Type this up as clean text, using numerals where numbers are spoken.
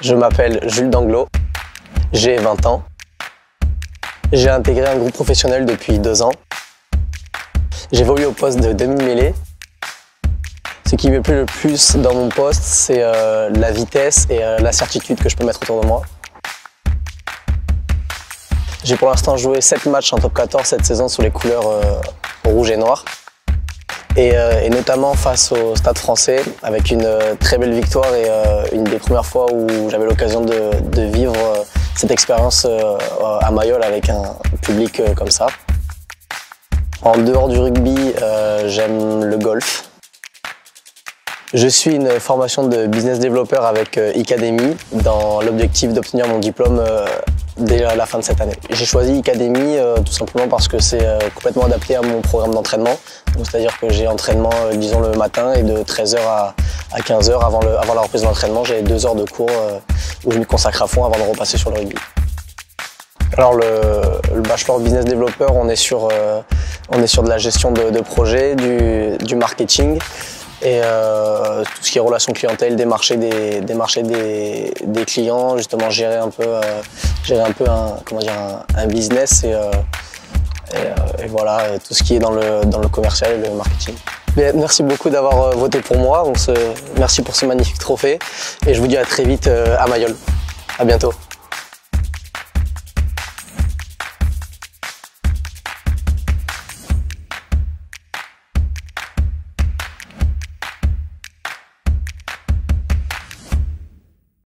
Je m'appelle Jules Danglo, j'ai 20 ans. J'ai intégré un groupe professionnel depuis 2 ans. J'évolue au poste de demi-mêlée. Ce qui me plaît le plus dans mon poste, c'est la vitesse et la certitude que je peux mettre autour de moi. J'ai pour l'instant joué 7 matchs en top 14 cette saison sous les couleurs rouge et noir. Et notamment face au Stade Français, avec une très belle victoire et une des premières fois où j'avais l'occasion de vivre cette expérience à Mayol avec un public comme ça. En dehors du rugby, j'aime le golf. Je suis une formation de business developer avec Icademy dans l'objectif d'obtenir mon diplôme dès la fin de cette année. J'ai choisi Icademy tout simplement parce que c'est complètement adapté à mon programme d'entraînement. C'est-à-dire que j'ai entraînement disons le matin et de 13h à 15h avant la reprise de l'entraînement, j'ai 2 heures de cours où je m'y consacre à fond avant de repasser sur le rugby. Alors le bachelor business developer, on est sur de la gestion de projet, du marketing et tout ce qui est relations clientèle, démarcher des clients, justement gérer un peu un business et voilà tout ce qui est dans le commercial et le marketing. Bien, merci beaucoup d'avoir voté pour moi, merci pour ce magnifique trophée et je vous dis à très vite à Mayol. À bientôt.